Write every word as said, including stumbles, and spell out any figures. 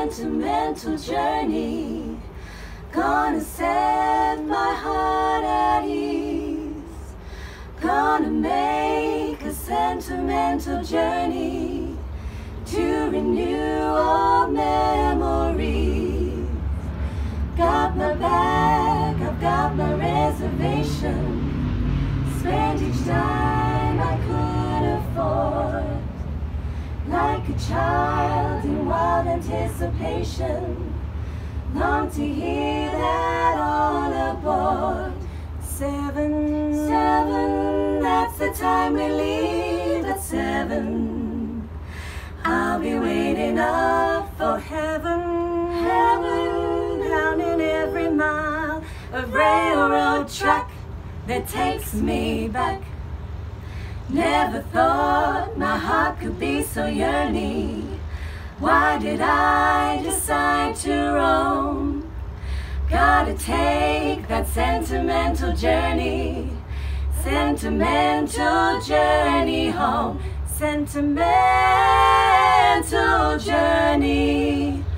sentimental journey, gonna set my heart at ease, gonna make a sentimental journey to renew old memories. Got my bag, I've got my reservation, spend each dime I could afford, like a child in wild anticipation, long to hear that all aboard. Seven, seven, that's the time we leave at seven. I'll be waiting up for heaven, heaven, down in every mile of railroad track that takes me back. Never thought my heart could be so yearning. Why did I decide to roam? Gotta take that sentimental journey, sentimental journey home, sentimental journey.